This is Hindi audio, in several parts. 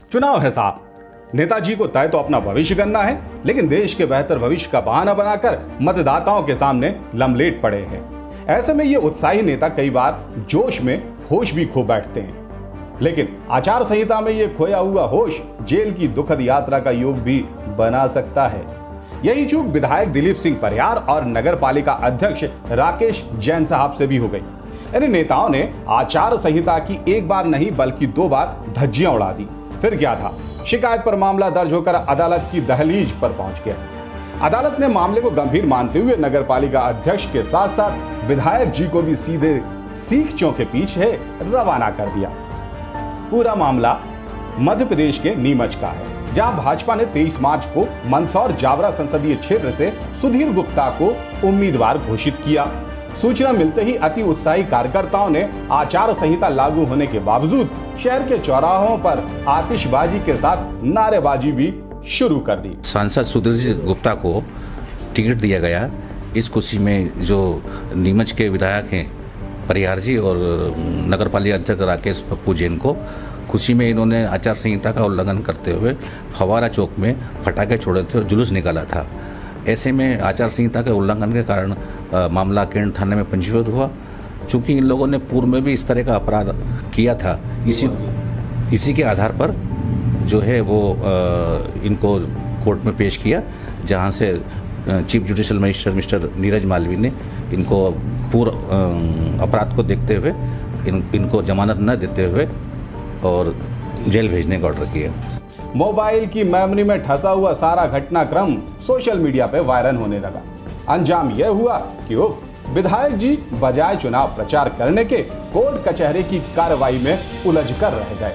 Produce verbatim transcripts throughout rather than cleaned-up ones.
चुनाव है साहब, नेताजी को तय तो अपना भविष्य करना है, लेकिन देश के बेहतर भविष्य का बहाना बनाकर मतदाताओं के सामने लमलेट पड़े हैं। ऐसे में ये उत्साही नेता कई बार जोश में होश भी खो बैठते हैं, लेकिन आचार संहिता में ये खोया हुआ होश जेल की दुखद यात्रा का योग भी बना सकता है। यही चूक विधायक दिलीप सिंह परिहार और नगर पालिका अध्यक्ष राकेश जैन साहब से भी हो गई। इन नेताओं ने आचार संहिता की एक बार नहीं बल्कि दो बार धज्जियां उड़ा दी। फिर क्या था, शिकायत पर मामला दर्ज होकर अदालत की दहलीज पर पहुंच गया। अदालत ने मामले को गंभीर मानते हुए नगर पालिका अध्यक्ष के साथ साथ विधायक जी को भी सीधे सीखचों के पीछे रवाना कर दिया। पूरा मामला मध्य प्रदेश के नीमच का है, जहां भाजपा ने तेईस मार्च को मंदसौर जावरा संसदीय क्षेत्र से सुधीर गुप्ता को उम्मीदवार घोषित किया। सूचना मिलते ही अति उत्साही कार्यकर्ताओं ने आचार संहिता लागू होने के बावजूद शहर के चौराहों पर आतिशबाजी के साथ नारेबाजी भी शुरू कर दी। सांसद सुधीर गुप्ता को टिकट दिया गया। इस खुशी में जो नीमच के विधायक हैं परिहार जी और नगर पालिका अध्यक्ष राकेश पप्पू जैन को, खुशी में इन्होंने आचार संहिता का उल्लंघन करते हुए फवारा चौक में पटाखे छोड़े थे और जुलूस निकाला था। ऐसे में आचार संहिता के उल्लंघन के कारण आ, मामला केंद्र थाने में पंजीबद्ध हुआ। चूंकि इन लोगों ने पूर्व में भी इस तरह का अपराध किया था, इसी इसी के आधार पर जो है वो आ, इनको कोर्ट में पेश किया, जहां से chief judicial magistrate mister Neeraj Malvi ने इनको पूर्व अपराध को देखते हुए इन, इनको जमानत न देते हुए और जेल भेजने का ऑर्डर किया। मोबाइल की मेमोरी में ठसा हुआ सारा घटनाक्रम सोशल मीडिया पे वायरल होने लगा। अंजाम यह हुआ कि उफ विधायक जी बजाय चुनाव प्रचार करने के कोर्ट कचहरी की कार्रवाई में उलझ कर रह गए।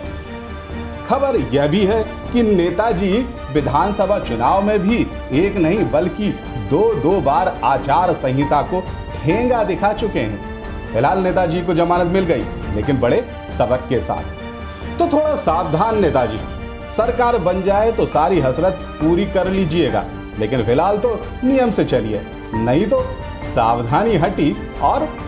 खबर यह भी है कि नेताजी विधानसभा चुनाव में भी एक नहीं बल्कि दो दो बार आचार संहिता को ठेंगा दिखा चुके हैं। फिलहाल नेताजी को जमानत मिल गई, लेकिन बड़े सबक के साथ। तो थोड़ा सावधान नेताजी, सरकार बन जाए तो सारी हसरत पूरी कर लीजिएगा, लेकिन फिलहाल तो नियम से चलिए, नहीं तो सावधानी हटी और